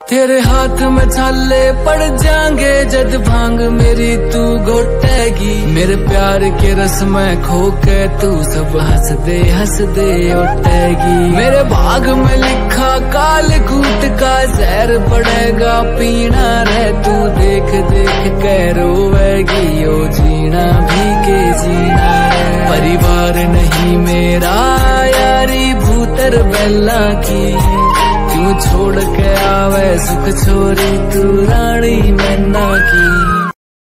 तेरे हाथ में छाले पड़ जाएंगे जद भांग मेरी तू घोटेगी। मेरे प्यार के रस में खो के तू सब हंस दे उठेगी। मेरे भाग में लिखा काल कूट का जहर पड़ेगा पीना रे तू देख देख के रोवेगी। ओ जीना भी के जीना रे परिवार नहीं मेरा यारी भूतर बेला की। क्यों छोड़ के आवे सुख छोरी तू रानी मैना की।